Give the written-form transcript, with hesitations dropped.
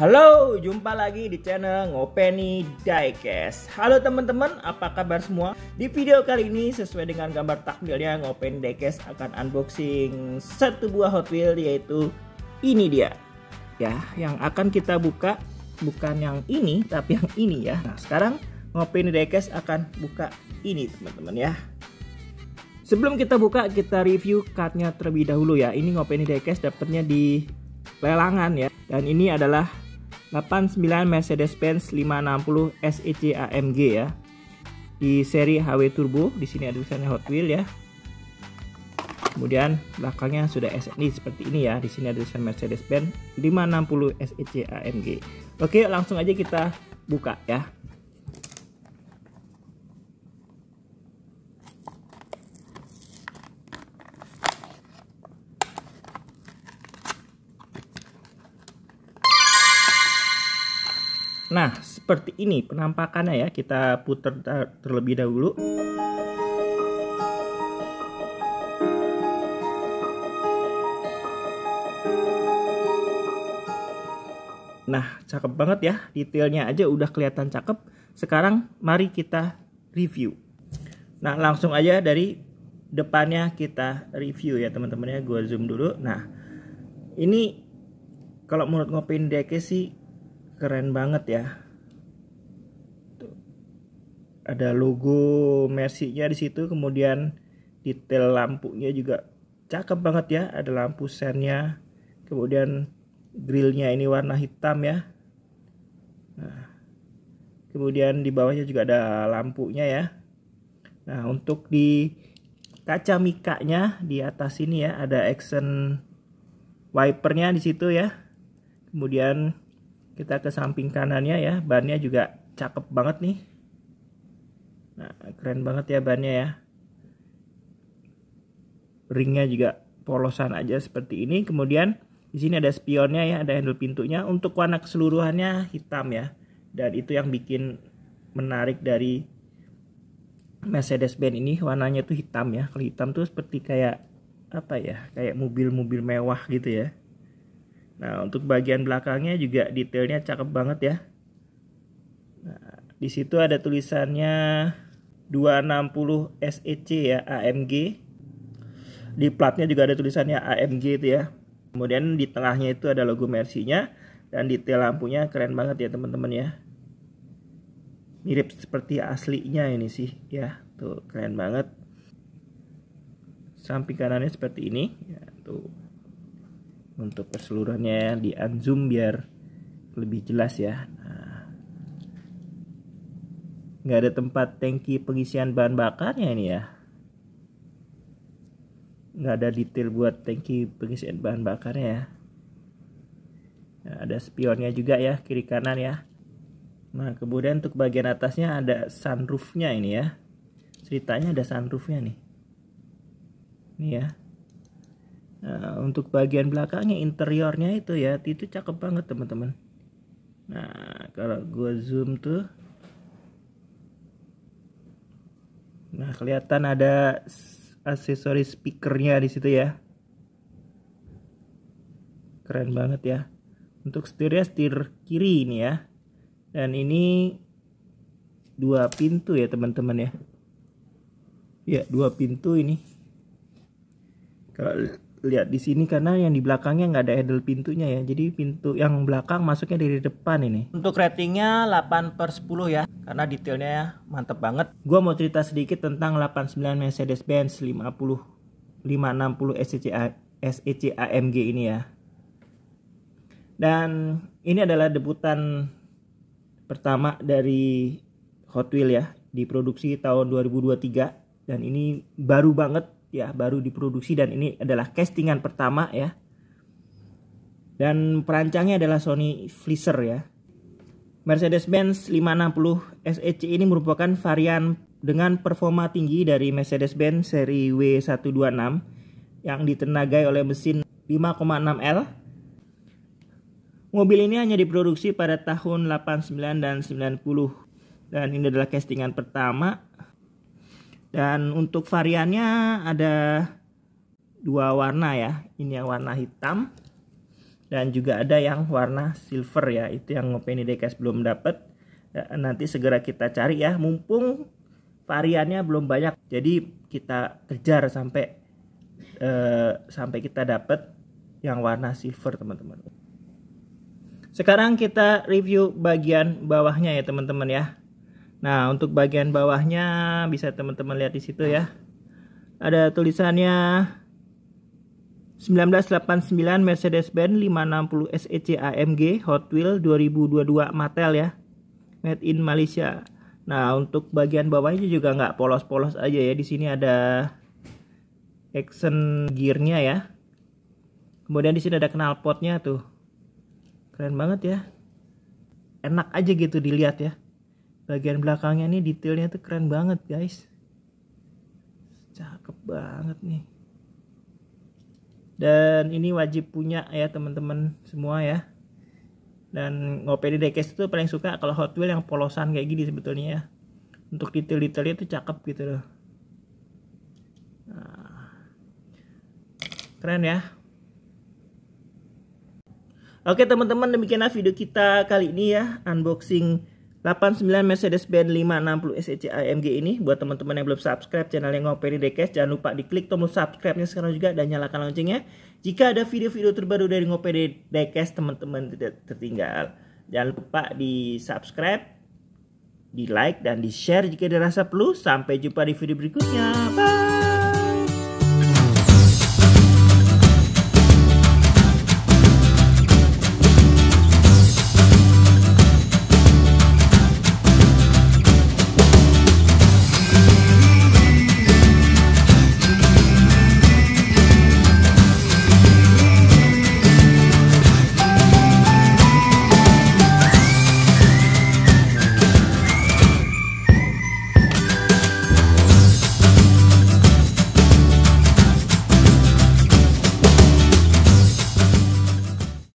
Halo, jumpa lagi di channel Ngopeni Diecast. Halo teman-teman, apa kabar semua? Di video kali ini sesuai dengan gambar thumbnailnya, Ngopeni Diecast akan unboxing satu buah Hot Wheels, yaitu ini dia. Ya, yang akan kita buka bukan yang ini, tapi yang ini ya. Nah, sekarang Ngopeni Diecast akan buka ini teman-teman ya. Sebelum kita buka, kita review cardnya terlebih dahulu ya. Ini Ngopeni Diecast dapatnya di lelangan ya. Dan ini adalah 89 Mercedes-Benz 560 SEC AMG ya. Di seri HW Turbo. Di sini ada tulisannya Hot Wheels ya. Kemudian belakangnya sudah SNI seperti ini ya. Di sini ada tulisan Mercedes-Benz 560 SEC AMG. Oke, langsung aja kita buka ya. Nah, seperti ini penampakannya ya. Kita putar terlebih dahulu. Nah, cakep banget ya. Detailnya aja udah kelihatan cakep. Sekarang mari kita review. Nah, langsung aja dari depannya kita review ya teman-teman ya. Gua zoom dulu. Nah, ini kalau menurut Ngopeni Diecast sih keren banget ya. Tuh. Ada logo Mercy-nya di situ, kemudian detail lampunya juga cakep banget ya. Ada lampu sennya, kemudian grillnya ini warna hitam ya. Nah, kemudian di bawahnya juga ada lampunya ya. Nah, untuk di kaca mikanya di atas ini ya ada action wipernya di situ ya. Kemudian kita ke samping kanannya ya, bannya juga cakep banget nih. Nah, keren banget ya bannya ya. Ringnya juga polosan aja seperti ini. Kemudian di sini ada spionnya ya, ada handle pintunya. Untuk warna keseluruhannya hitam ya. Dan itu yang bikin menarik dari Mercedes-Benz ini, warnanya tuh hitam ya. Kalau hitam tuh seperti kayak apa ya? Kayak mobil-mobil mewah gitu ya. Nah, untuk bagian belakangnya juga detailnya cakep banget ya. Nah, di situ ada tulisannya 260 SEC ya, AMG. Di platnya juga ada tulisannya AMG itu ya. Kemudian di tengahnya itu ada logo Mercy-nya, dan detail lampunya keren banget ya teman-teman ya. Mirip seperti aslinya ini sih ya. Tuh, keren banget. Samping kanannya seperti ini ya, tuh. Untuk keseluruhannya di unzoom biar lebih jelas ya. Nah, nggak ada tempat tangki pengisian bahan bakarnya ini ya. Nggak ada detail buat tangki pengisian bahan bakarnya ya. Nah, ada spionnya juga ya, kiri kanan ya. Nah, kemudian untuk bagian atasnya ada sunroofnya ini ya. Ceritanya ada sunroofnya nih. Ini ya. Nah, untuk bagian belakangnya, interiornya itu ya, itu cakep banget teman-teman. Nah, kalau gua zoom tuh, nah kelihatan ada aksesoris speakernya di situ ya. Keren banget ya. Untuk setirnya setir kiri ini ya. Dan ini 2 pintu ya teman-teman ya. Ya, 2 pintu ini. Kalau lihat di sini, karena yang di belakangnya nggak ada handle pintunya ya, jadi pintu yang belakang masuknya dari depan ini. Untuk ratingnya 8/10 ya, karena detailnya mantep banget. Gua mau cerita sedikit tentang 89 Mercedes-Benz 560 SEC AMG ini ya. Dan ini adalah debutan pertama dari Hot Wheels ya, diproduksi tahun 2023, dan ini baru banget ya, baru diproduksi, dan ini adalah castingan pertama ya. Dan perancangnya adalah Sonny Fleischer ya. Mercedes-Benz 560 SEC ini merupakan varian dengan performa tinggi dari Mercedes-Benz seri W126 yang ditenagai oleh mesin 5,6L. Mobil ini hanya diproduksi pada tahun 89 dan 90. Dan ini adalah castingan pertama. Dan untuk variannya ada 2 warna ya. Ini yang warna hitam dan juga ada yang warna silver ya. Itu yang Ngopeni Diecast belum dapat. Nanti segera kita cari ya, mumpung variannya belum banyak. Jadi kita kejar sampai kita dapat yang warna silver teman-teman. Sekarang kita review bagian bawahnya ya teman-teman ya. Nah, untuk bagian bawahnya bisa teman-teman lihat di situ ya. Ada tulisannya 1989 Mercedes-Benz 560 SEC AMG Hot Wheels 2022 Mattel ya. Made in Malaysia. Nah, untuk bagian bawahnya juga nggak polos-polos aja ya. Di sini ada action gearnya ya. Kemudian di sini ada knalpotnya tuh. Keren banget ya. Enak aja gitu dilihat ya. Bagian belakangnya nih detailnya tuh keren banget guys. Cakep banget nih. Dan ini wajib punya ya teman-teman semua ya. Dan Ngopeni Diecast itu paling suka kalau Hot Wheels yang polosan kayak gini sebetulnya ya. Untuk detail-detailnya tuh cakep gitu loh. Nah, keren ya. Oke teman-teman, demikianlah video kita kali ini ya, unboxing 89 Mercedes-Benz 560 SEC AMG ini. Buat teman-teman yang belum subscribe channelnya Ngopeni Diecast, jangan lupa diklik tombol subscribe-nya sekarang juga dan nyalakan loncengnya. Jika ada video-video terbaru dari Ngopeni Diecast, teman-teman tidak tertinggal. Jangan lupa di subscribe, di like, dan di share jika dirasa perlu. Sampai jumpa di video berikutnya. Bye!